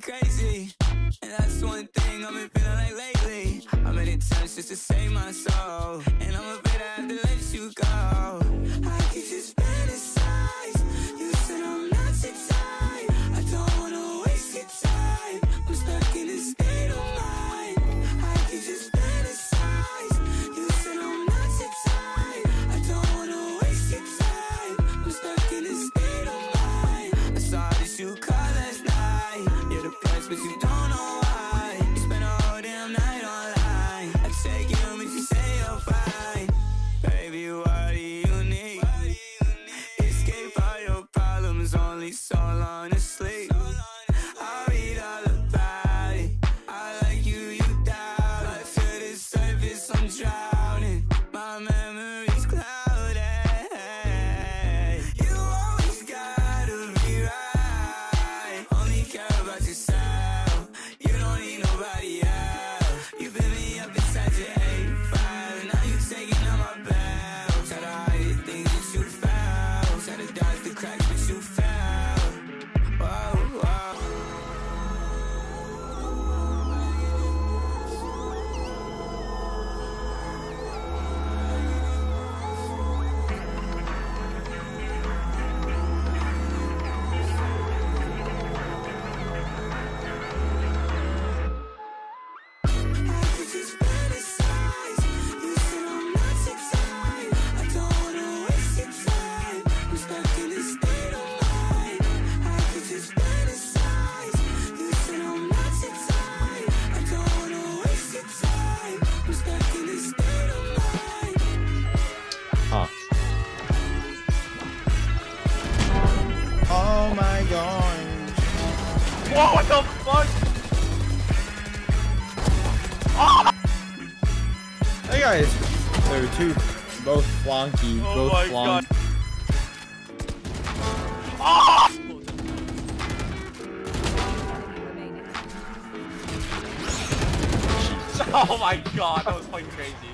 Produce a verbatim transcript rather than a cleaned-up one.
crazy. And that's one thing I've been feeling like lately. I'm in attempts just to save my soul, and I'm afraid I have to let you go. I could just fantasize. You said I'm not your type. I don't wanna waste your time. I'm stuck in this state of mind. I could just fantasize. You said I'm not your type. I don't wanna waste your time. I'm stuck in this state of mind. I saw that you called last night. You're depressed, but you don't know why. You spent a whole damn night online. I check you, but you say you're fine. Baby, what do you need? Escape all your problems, only so long to sleep. I'll read all about it. I like you, you doubt. But to the surface, I'm drowning. My memory's clouded. You always gotta be right. Only care about yourself. You don't need nobody else. You put me up inside your eight five. Now you taking out my belt. Try to hide the things that you found. Try to dodge the cracks, but you fell. Whoa, whoa. I could just fantasize. You said I'm not your type. I don't wanna waste your time. I'm stuck in this state of mind. I could just fantasize. You said I'm not your type. I don't wanna waste your time. I'm stuck in this state of mind. Huh. Oh my god. Whoa, what the fuck? Hey guys, there are two, both flonky, Oh both my flonky. god. Ah! Oh my god, that was fucking crazy.